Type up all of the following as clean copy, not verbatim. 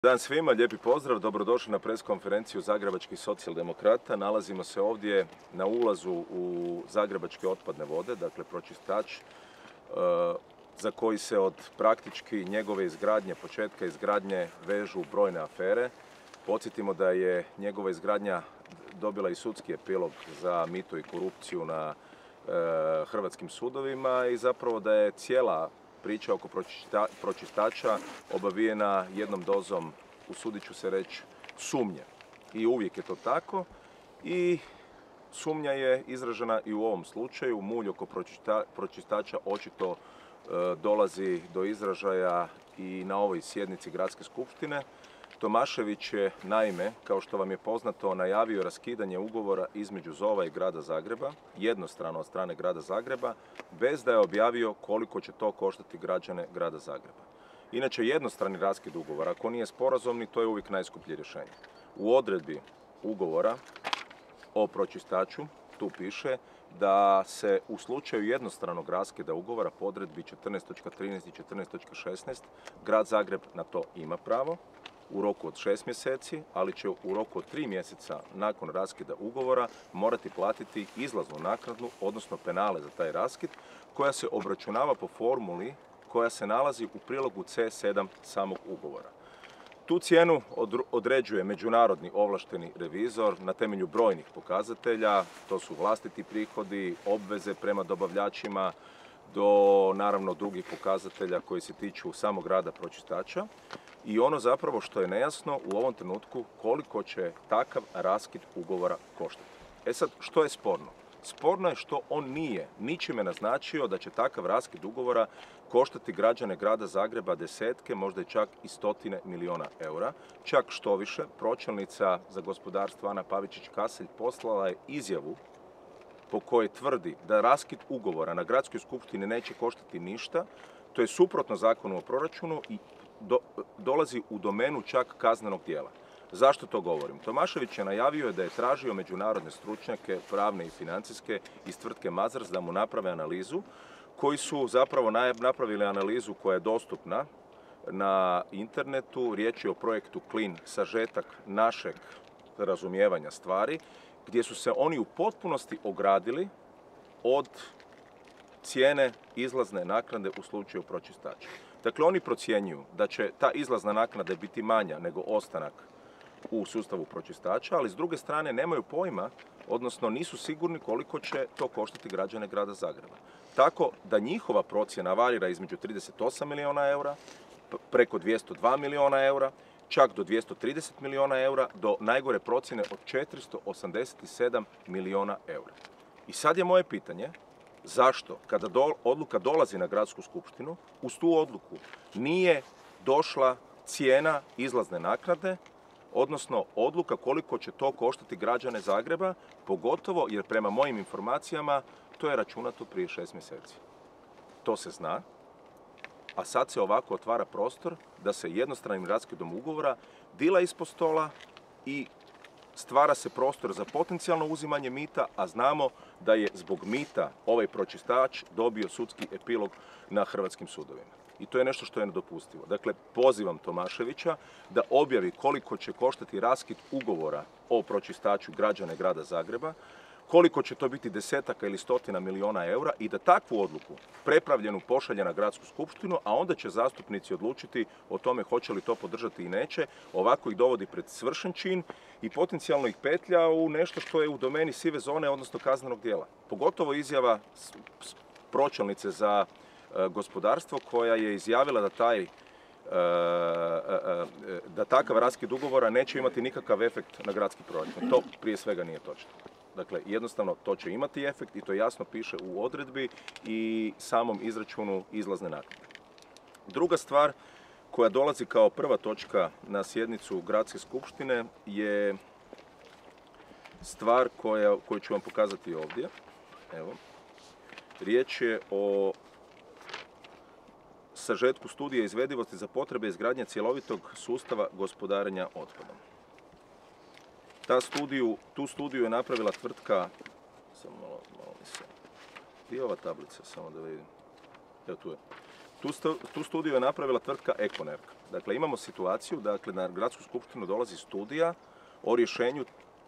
Dan svima, lijepi pozdrav, dobrodošli na pres konferenciju Zagrebačkih socijaldemokrata. Nalazimo se ovdje na ulazu u Zagrebačke otpadne vode, dakle pročistač za koji se od praktički njegove izgradnje, početka izgradnje vežu brojne afere. Podsjetimo da je njegova izgradnja dobila i sudski epilog za mito i korupciju na hrvatskim sudovima i zapravo da je cijela priča oko pročistača obavijena jednom dozom, usudit ću se reći, sumnje. I uvijek je to tako i sumnja je izražena i u ovom slučaju. Mulj oko pročistača očito dolazi do izražaja i na ovoj sjednici Gradske skupštine. Tomašević je, naime, kao što vam je poznato, najavio raskidanje ugovora između ZOV-a i Grada Zagreba, jednostrano od strane Grada Zagreba, bez da je objavio koliko će to koštati građane Grada Zagreba. Inače, jednostrani raskid ugovora, ako nije sporazumni, to je uvijek najskuplje rješenje. U odredbi ugovora o pročistaču tu piše da se u slučaju jednostranog raskida ugovora po odredbi 14.13 i 14.16 Grad Zagreb na to ima pravo u roku od 6 mjeseci, ali će u roku od 3 mjeseca nakon raskida ugovora morati platiti izlaznu naknadu, odnosno penale za taj raskid, koja se obračunava po formuli koja se nalazi u prilogu C7 samog ugovora. Tu cijenu određuje međunarodni ovlašteni revizor na temelju brojnih pokazatelja, to su vlastiti prihodi, obveze prema dobavljačima, do naravno drugih pokazatelja koji se tiču samog rada pročistača. I ono zapravo što je nejasno u ovom trenutku koliko će takav raskid ugovora koštati. E sad, što je sporno? Sporno je što on nije ničime naznačio da će takav raskid ugovora koštati građane Grada Zagreba desetke, možda i čak i stotine milijuna eura. Čak štoviše, pročelnica za gospodarstvo Ana Pavičić-Kaselj poslala je izjavu po kojoj tvrdi da raskid ugovora na Gradskoj skupštini neće koštati ništa. To je suprotno Zakonu o proračunu i dolazi u domenu čak kaznenog djela. Zašto to govorim? Tomašević je najavio da je tražio međunarodne stručnjake, pravne i financijske iz tvrtke Mazars da mu naprave analizu, koji su zapravo napravili analizu koja je dostupna na internetu. Riječ je o projektu Clean, sažetak našeg razumijevanja stvari, gdje su se oni u potpunosti ogradili od cijene izlazne naknade u slučaju pročistača. Dakle, oni procjenjuju da će ta izlazna naknada biti manja nego ostanak u sustavu pročistača, ali s druge strane nemaju pojma, odnosno nisu sigurni koliko će to koštati građane Grada Zagreba. Tako da njihova procjena varira između 38 milijuna eura, preko 202 milijuna eura, čak do 230 milijuna eura, do najgore procjene od 487 milijuna eura. I sad je moje pitanje, zašto, kada odluka dolazi na Gradsku skupštinu, uz tu odluku nije došla cijena izlazne naknade, odnosno odluka koliko će to koštati građane Zagreba, pogotovo jer prema mojim informacijama to je računato prije 6 mjeseci. To se zna, a sad se ovako otvara prostor da se jednostranim raskidom ugovora dila ispod stola i stvara se prostor za potencijalno uzimanje mita, a znamo da je zbog mita ovaj pročistač dobio sudski epilog na hrvatskim sudovima. I to je nešto što je nedopustivo. Dakle, pozivam Tomaševića da objavi koliko će koštati raskid ugovora o pročistaču građane Grada Zagreba, koliko će to biti desetaka ili stotina milijuna eura i da takvu odluku prepravljenu pošalje na Gradsku skupštinu, a onda će zastupnici odlučiti o tome hoće li to podržati i neće. Ovako ih dovodi pred svršen čin i potencijalno ih petlja u nešto što je u domeni sive zone, odnosno kaznenog djela. Pogotovo izjava pročelnice za gospodarstvo koja je izjavila da takav raskid ugovora neće imati nikakav efekt na gradski proračun. To prije svega nije točno. Dakle, jednostavno to će imati efekt i to jasno piše u odredbi i samom izračunu izlazne naknade. Druga stvar koja dolazi kao prva točka na sjednicu Gradske skupštine je stvar koju ću vam pokazati ovdje. Evo. Riječ je o sažetku studije izvedivosti za potrebe izgradnje cjelovitog sustava gospodarenja otpadom. Tu studiju je napravila tvrtka, samo malo mi se, gdje je ova tablica, samo da vidim, evo tu je, Tu studiju je napravila tvrtka Ekonerg. Dakle, imamo situaciju, dakle, na gradsku skupštinu dolazi studija o rješenju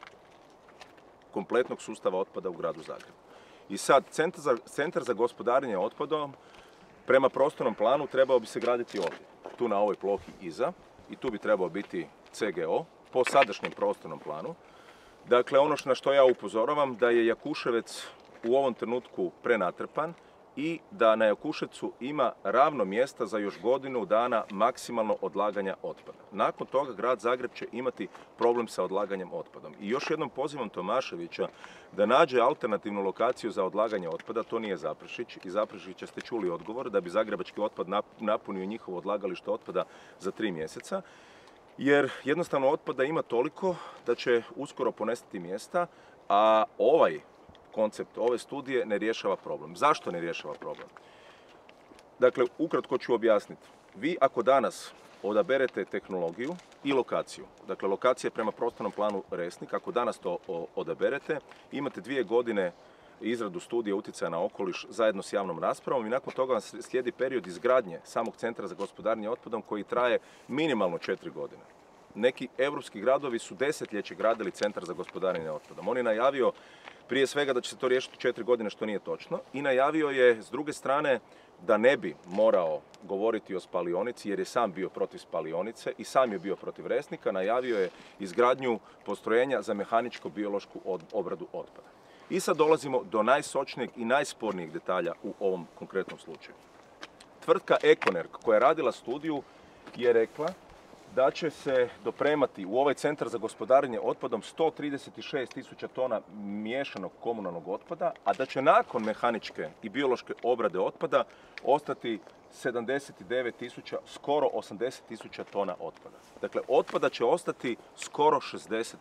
kompletnog sustava otpada u gradu Zagrebu. I sad, centar za gospodarenje otpadom prema prostornom planu trebao bi se graditi ovdje, tu na ovoj plohi iza, i tu bi trebao biti CGO po sadašnjem prostornom planu. Dakle, ono na što ja upozoravam da je Jakuševec u ovom trenutku prenatrpan i da na Jakuševcu ima ravno mjesta za još godinu dana maksimalno odlaganja otpada. Nakon toga grad Zagreb će imati problem sa odlaganjem otpadom. I još jednom pozivam Tomaševića da nađe alternativnu lokaciju za odlaganje otpada, to nije Zaprešić. Iz Zaprešića ste čuli odgovor da bi zagrebački otpad napunio njihovo odlagalište otpada za 3 mjeseca. Jer jednostavno otpada ima toliko da će uskoro ponestati mjesta, a ovaj koncept ove studije ne rješava problem. Zašto ne rješava problem? Dakle, ukratko ću objasniti. Vi ako danas odaberete tehnologiju i lokaciju, dakle lokacija je prema prostornom planu Resnik, ako danas to odaberete, imate 2 godine izradu studije utjecaja na okoliš zajedno s javnom raspravom i nakon toga vam slijedi period izgradnje samog centra za gospodarenje otpadom koji traje minimalno 4 godine. Neki europski gradovi su desetljeće gradili centar za gospodarenje otpadom. On je najavio prije svega da će se to riješiti 4 godine, što nije točno, i najavio je s druge strane da ne bi morao govoriti o spalionici jer je sam bio protiv spalionice i sam je bio protiv Resnika, najavio je izgradnju postrojenja za mehaničko-biološku obradu otpada. I sad dolazimo do najsočnijeg i najspornijeg detalja u ovom konkretnom slučaju. Tvrtka Ekonerg koja je radila studiju je rekla da će se dopremati u ovaj centar za gospodarenje otpadom 136.000 tona miješanog komunalnog otpada, a da će nakon mehaničke i biološke obrade otpada ostati 79.000, skoro 80.000 tona otpada. Dakle, otpada će ostati skoro 60%.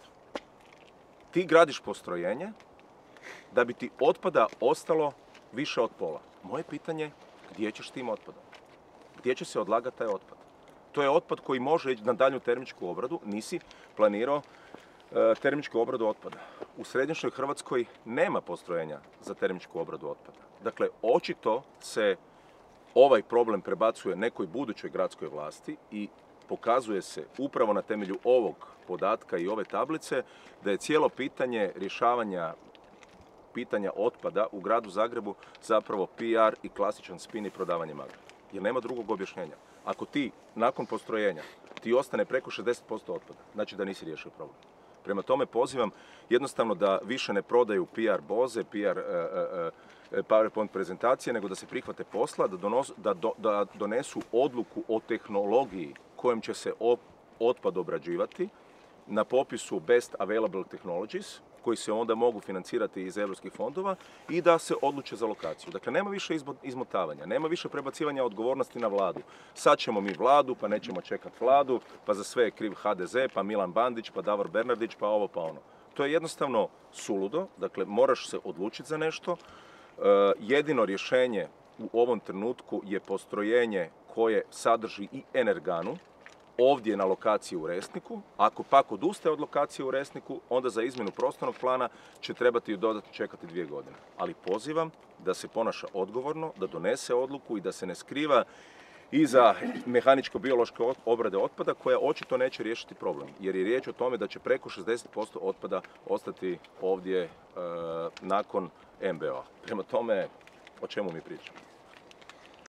Ti gradiš postrojenje da bi ti otpada ostalo više od pola. Moje pitanje je gdje ćeš tim otpadom? Gdje će se odlagati taj otpad? To je otpad koji može ići na daljnju termičku obradu, nisi planirao termičku obradu otpada. U središnjoj Hrvatskoj nema postrojenja za termičku obradu otpada. Dakle, očito se ovaj problem prebacuje nekoj budućoj gradskoj vlasti i pokazuje se upravo na temelju ovog podatka i ove tablice da je cijelo pitanje rješavanja pitanja otpada u gradu Zagrebu zapravo PR i klasičan spin i prodavanje magle. Jer nema drugog objašnjenja. Ako ti nakon postrojenja ti ostane preko 60% otpada, znači da nisi riješio problem. Prema tome pozivam jednostavno da više ne prodaju PR boze, PR PowerPoint prezentacije, nego da se prihvate posla, da donesu odluku o tehnologiji kojom će se otpad obrađivati na popisu Best Available Technologies, koji se onda mogu financirati iz europskih fondova i da se odluče za lokaciju. Dakle, nema više izmotavanja, nema više prebacivanja odgovornosti na vladu. Sad ćemo mi vladu, pa nećemo čekati vladu, pa za sve je kriv HDZ, pa Milan Bandić, pa Davor Bernardić, pa ovo, pa ono. To je jednostavno suludo, dakle, moraš se odlučiti za nešto. Jedino rješenje u ovom trenutku je postrojenje koje sadrži i energanu, ovdje na lokaciji u Resniku. Ako pak odustaje od lokacije u Resniku, onda za izmjenu prostornog plana će trebati dodatno čekati 2 godine. Ali pozivam da se ponaša odgovorno, da donese odluku i da se ne skriva iza mehaničko-biološke obrade otpada koja očito neće riješiti problem. Jer je riječ o tome da će preko 60% otpada ostati ovdje nakon MBO-a. Prema tome, o čemu mi pričamo?